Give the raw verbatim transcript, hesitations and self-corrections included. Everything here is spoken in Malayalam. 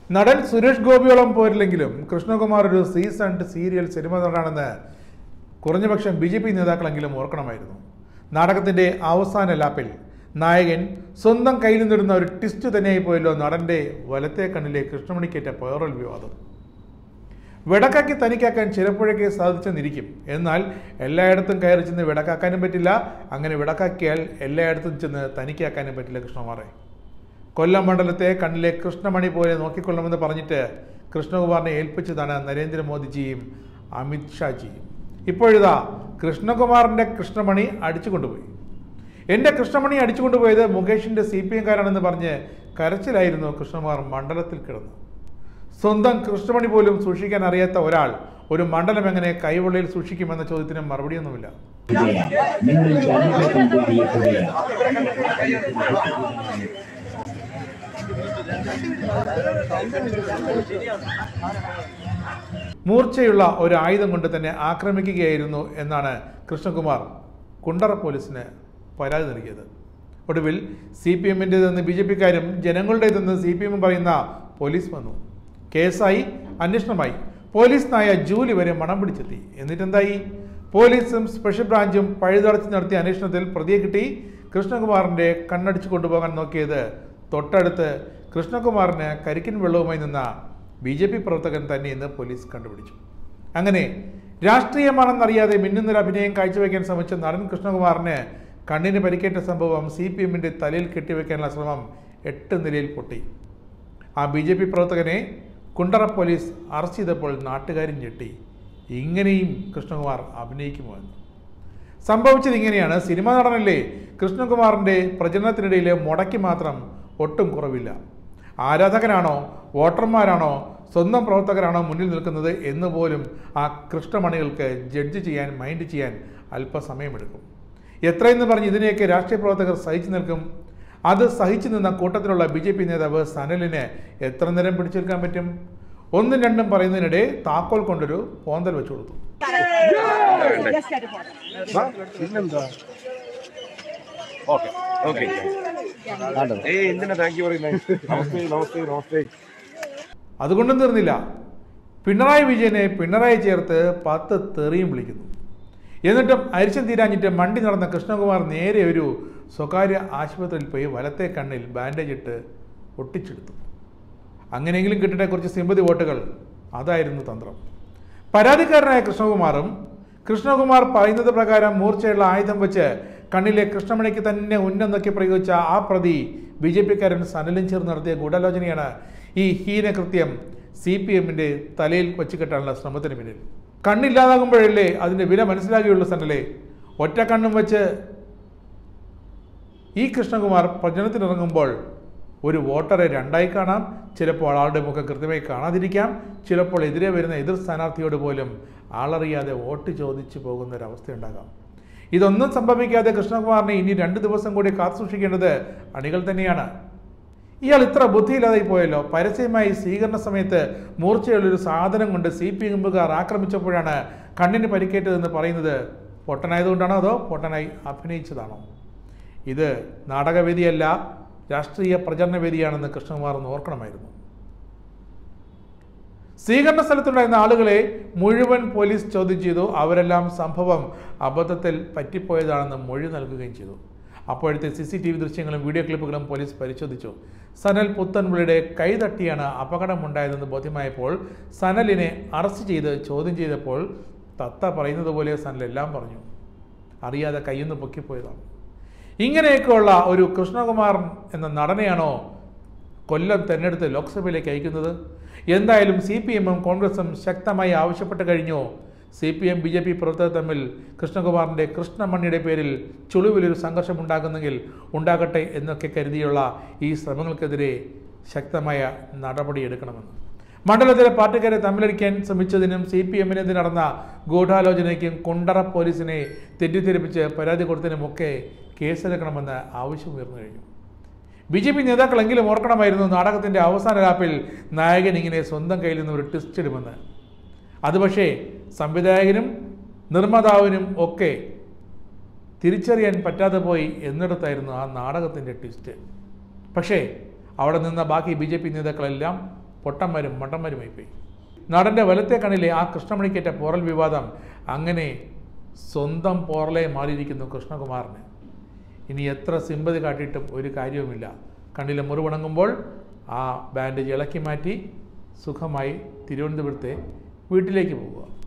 നടൻ സുരേഷ് ഗോപിയോളം പോരില്ലെങ്കിലും കൃഷ്ണകുമാർ ഒരു സീസൺഡ് സീരിയൽ സിനിമ നടനാണെന്ന് കുറഞ്ഞപക്ഷം ബി ജെ പി നേതാക്കളെങ്കിലും ഓർക്കണമായിരുന്നു. നാടകത്തിൻ്റെ അവസാന ലാപ്പിൽ നായകൻ സ്വന്തം കയ്യിൽ നിന്നിടുന്ന ഒരു ട്വിസ്റ്റ് തന്നെയായി പോയല്ലോ നടൻ്റെ വലത്തെ കണ്ണിലെ കൃഷ്ണമണിക്കേറ്റ പൈറൽ വിവാദം. വെടക്കാക്കി തനിക്കാക്കാൻ ചിലപ്പോഴൊക്കെ സാധിച്ചെന്നിരിക്കും. എന്നാൽ എല്ലായിടത്തും കയറി ചെന്ന് വെടക്കാക്കാനും പറ്റില്ല. അങ്ങനെ വെടക്കാക്കിയാൽ എല്ലായിടത്തും ചെന്ന് തനിക്കാക്കാനും പറ്റില്ല കൃഷ്ണകുമാറെ. കൊല്ലം മണ്ഡലത്തെ കണ്ണിലെ കൃഷ്ണമണി പോലെ നോക്കിക്കൊള്ളണമെന്ന് പറഞ്ഞിട്ട് കൃഷ്ണകുമാറിനെ ഏൽപ്പിച്ചതാണ് നരേന്ദ്രമോദിജിയും അമിത് ഷാജിയും. ഇപ്പോഴിതാ കൃഷ്ണകുമാറിൻ്റെ കൃഷ്ണമണി അടിച്ചു കൊണ്ടുപോയി. എൻ്റെ കൃഷ്ണമണി അടിച്ചു കൊണ്ടുപോയത് മുകേഷിൻ്റെ സി പി എംകാരാണെന്ന് പറഞ്ഞ് കരച്ചിലായിരുന്നു കൃഷ്ണകുമാർ മണ്ഡലത്തിൽ കിടന്നു. സ്വന്തം കൃഷ്ണമണി പോലും സൂക്ഷിക്കാൻ അറിയാത്ത ഒരാൾ ഒരു മണ്ഡലം എങ്ങനെ കൈവെള്ളയിൽ സൂക്ഷിക്കുമെന്ന ചോദ്യത്തിന് മറുപടിയൊന്നുമില്ല. മൂർച്ചയുള്ള ഒരു ആയുധം കൊണ്ട് തന്നെ ആക്രമിക്കുകയായിരുന്നു എന്നാണ് കൃഷ്ണകുമാർ കുണ്ടറ പോലീസിന് പരാതി നൽകിയത്. ഒടുവിൽ സി പി എമ്മിൻ്റെതെന്ന് ബി ജെ പിക്കാരും ജനങ്ങളുടേതെന്ന് സി പി എമ്മും പറയുന്ന പോലീസ് വന്നു. കേസായി, അന്വേഷണമായി, പോലീസ് നായ ജൂലി വരെ മണം പിടിച്ചെത്തി. എന്നിട്ടെന്തായി? പോലീസും സ്പെഷ്യൽ ബ്രാഞ്ചും പഴുതടച്ച് നടത്തിയ അന്വേഷണത്തിൽ പ്രതിയെ കിട്ടി. കൃഷ്ണകുമാറിൻ്റെ കണ്ണടിച്ചു കൊണ്ടുപോകാൻ നോക്കിയത് തൊട്ടടുത്ത് കൃഷ്ണകുമാറിന് കരിക്കിൻ വെള്ളവുമായി നിന്ന ബി ജെ പി പ്രവർത്തകൻ തന്നെയെന്ന് പോലീസ് കണ്ടുപിടിച്ചു. അങ്ങനെ രാഷ്ട്രീയമാണെന്നറിയാതെ മിന്നുന്നൊരു അഭിനയം കാഴ്ചവെക്കാൻ ശ്രമിച്ച നടൻ കൃഷ്ണകുമാറിന് കണ്ണിന് പരിക്കേറ്റ സംഭവം സി പി എമ്മിൻ്റെ തലയിൽ കെട്ടിവെക്കാനുള്ള ശ്രമം എട്ട് നിലയിൽ പൊട്ടി. ആ ബി ജെ പി പ്രവർത്തകനെ കുണ്ടറ പോലീസ് അറസ്റ്റ് ചെയ്തപ്പോൾ നാട്ടുകാരും ഞെട്ടി. ഇങ്ങനെയും കൃഷ്ണകുമാർ അഭിനയിക്കുമോ എന്ന്. സംഭവിച്ചത് ഇങ്ങനെയാണ്. സിനിമാ നടനല്ലേ, കൃഷ്ണകുമാറിൻ്റെ പ്രചരണത്തിനിടയിൽ മുടക്കി മാത്രം ഒട്ടും കുറവില്ല. ആരാധകനാണോ വോട്ടർമാരാണോ സ്വന്തം പ്രവർത്തകരാണോ മുന്നിൽ നിൽക്കുന്നത് എന്ന് പോലും ആ കൃഷ്ണമണികൾക്ക് ജഡ്ജ് ചെയ്യാൻ മൈൻഡ് ചെയ്യാൻ അല്പസമയമെടുക്കും. എത്രയെന്ന് പറഞ്ഞ് ഇതിനെയൊക്കെ രാഷ്ട്രീയ പ്രവർത്തകർ സഹിച്ചു നിൽക്കും. അത് സഹിച്ചു നിന്ന കൂട്ടത്തിലുള്ള ബി ജെ പി നേതാവ് സനലിന് എത്ര നേരം പിടിച്ചു നിൽക്കാൻ പറ്റും? ഒന്നും രണ്ടും പറയുന്നതിനിടെ താക്കോൽ കൊണ്ടൊരു പോന്തൽ വെച്ചു കൊടുത്തു. അതുകൊണ്ടും തീർന്നില്ല. പിണറായി വിജയനെ പിണറായി ചേർത്ത് പത്ത് തെറിയും വിളിക്കുന്നു. എന്നിട്ടും അരിശം തീരാഞ്ഞിട്ട് മണ്ടി നടന്ന കൃഷ്ണകുമാർ നേരെ ഒരു സ്വകാര്യ ആശുപത്രിയിൽ പോയി വലത്തെ കണ്ണിൽ ബാൻഡേജ് ഇട്ട് ഒട്ടിച്ചെടുത്തു. അങ്ങനെയെങ്കിലും കിട്ടട്ടെ കുറച്ച് സിമ്പതി വോട്ടുകൾ. അതായിരുന്നു തന്ത്രം. പരാതിക്കാരനായ കൃഷ്ണകുമാറും കൃഷ്ണകുമാർ പറയുന്നത് പ്രകാരം മൂർച്ചയുള്ള ആയുധം വെച്ച് കണ്ണിലെ കൃഷ്ണമണിക്ക് തന്നെ ഉന്നം നോക്കി പ്രയോഗിച്ച ആ പ്രതി ബി ജെ പിക്കാരൻ സനലും ചേർന്ന് നടത്തിയ ഗൂഢാലോചനയാണ് ഈ ഹീനകൃത്യം സി പി എമ്മിൻ്റെ തലയിൽ വച്ച് കെട്ടാനുള്ള ശ്രമത്തിന് പിന്നിൽ. കണ്ണില്ലാതാകുമ്പോഴല്ലേ അതിൻ്റെ വില മനസ്സിലാകുകയുള്ളൂ സനലെ. ഒറ്റ കണ്ണും വെച്ച് ഈ കൃഷ്ണകുമാർ പ്രചരണത്തിനിറങ്ങുമ്പോൾ ഒരു വോട്ടറെ രണ്ടായി കാണാം. ചിലപ്പോൾ ആളുടെ മുഖം കൃത്യമായി കാണാതിരിക്കാം. ചിലപ്പോൾ എതിരെ വരുന്ന എതിർ സ്ഥാനാർത്ഥിയോട് പോലും ആളറിയാതെ വോട്ട് ചോദിച്ചു പോകുന്നൊരവസ്ഥയുണ്ടാകാം. ഇതൊന്നും സംഭവിക്കാതെ കൃഷ്ണകുമാറിനെ ഇനി രണ്ട് ദിവസം കൂടി കാത്തു സൂക്ഷിക്കേണ്ടത് അണികൾ തന്നെയാണ്. ഇയാൾ ഇത്ര ബുദ്ധിയില്ലാതായി പോയല്ലോ. പരസ്യമായി സ്വീകരണ സമയത്ത് മൂർച്ചയുള്ളൊരു സാധനം കൊണ്ട് സി പി എമ്മുകാർ ആക്രമിച്ചപ്പോഴാണ് കണ്ണിന് പരിക്കേറ്റതെന്ന് പറയുന്നത് പൊട്ടനായതുകൊണ്ടാണോ അതോ പൊട്ടനായി അഭിനയിച്ചതാണോ? ഇത് നാടകവേദിയല്ല, രാഷ്ട്രീയ പ്രചരണവേദിയാണെന്ന് കൃഷ്ണകുമാർ ഒന്ന് ഓർക്കണമായിരുന്നു. സ്വീകരണ സ്ഥലത്തുണ്ടായിരുന്ന ആളുകളെ മുഴുവൻ പോലീസ് ചോദ്യം ചെയ്തു. അവരെല്ലാം സംഭവം അബദ്ധത്തിൽ പറ്റിപ്പോയതാണെന്ന് മൊഴി നൽകുകയും ചെയ്തു. അപ്പോഴത്തെ സി സി ടി വി ദൃശ്യങ്ങളും വീഡിയോ ക്ലിപ്പുകളും പോലീസ് പരിശോധിച്ചു. സനൽ പുത്തൻപുള്ളിയുടെ കൈതട്ടിയാണ് അപകടമുണ്ടായതെന്ന് ബോധ്യമായപ്പോൾ സനലിനെ അറസ്റ്റ് ചെയ്ത് ചോദ്യം ചെയ്തപ്പോൾ തത്ത പറയുന്നത് പോലെ സനൽ എല്ലാം പറഞ്ഞു. അറിയാതെ കയ്യൊന്ന് പൊക്കിപ്പോയതാണ്. ഇങ്ങനെയൊക്കെയുള്ള ഒരു കൃഷ്ണകുമാർ എന്ന നടനെയാണോ കൊല്ലം തെരഞ്ഞെടുത്ത് ലോക്സഭയിലേക്ക് അയക്കുന്നത്? എന്തായാലും സി പി എമ്മും കോൺഗ്രസും ശക്തമായി ആവശ്യപ്പെട്ട് കഴിഞ്ഞു. C P M B J P പ്രവർത്തകർ തമ്മിൽ കൃഷ്ണകുമാറിൻ്റെ കൃഷ്ണമണിയുടെ പേരിൽ ചുളിവിലൊരു സംഘർഷം ഉണ്ടാകുന്നെങ്കിൽ ഉണ്ടാകട്ടെ എന്നൊക്കെ കരുതിയുള്ള ഈ ശ്രമങ്ങൾക്കെതിരെ ശക്തമായ നടപടിയെടുക്കണമെന്ന്. മണ്ഡലത്തിലെ പാർട്ടിക്കാരെ തമ്മിലടിക്കാൻ ശ്രമിച്ചതിനും സി പി എമ്മിനെതിരെ നടന്ന ഗൂഢാലോചനയ്ക്കും കുണ്ടറ പോലീസിനെ തെറ്റിദ്ധരിപ്പിച്ച് പരാതി കൊടുത്തതിനുമൊക്കെ കേസെടുക്കണമെന്ന് ആവശ്യം ഉയർന്നു കഴിഞ്ഞു. ബി ജെ പി നേതാക്കളെങ്കിലും ഓർക്കണമായിരുന്നു നാടകത്തിൻ്റെ അവസാന ലാപ്പിൽ നായകൻ ഇങ്ങനെ സ്വന്തം കയ്യിൽ നിന്ന് ഒരു ട്വിസ്റ്റ് ഇടുമെന്ന്. അത് പക്ഷേ സംവിധായകനും നിർമ്മാതാവിനും ഒക്കെ തിരിച്ചറിയാൻ പറ്റാതെ പോയി എന്നിടത്തായിരുന്നു ആ നാടകത്തിൻ്റെ ട്വിസ്റ്റ്. പക്ഷേ അവിടെ നിന്ന ബാക്കി ബി ജെ പി നേതാക്കളെല്ലാം പൊട്ടന്മാരും മണ്ടന്മാരുമായി പോയി. നടൻ്റെ വലത്തെ കണ്ണിലെ ആ കൃഷ്ണമണിക്കേറ്റ പോറൽ വിവാദം അങ്ങനെ സ്വന്തം പോറലെ മാറിയിരിക്കുന്നു കൃഷ്ണകുമാറിന്. ഇനി എത്ര സിമ്പതി കാട്ടിയിട്ടും ഒരു കാര്യവുമില്ല. കണ്ണിലെ മുറിവുണങ്ങുമ്പോൾ ആ ബാൻഡേജ് ഇളക്കി മാറ്റി സുഖമായി തിരുവനന്തപുരത്തെ വീട്ടിലേക്ക് പോവുക.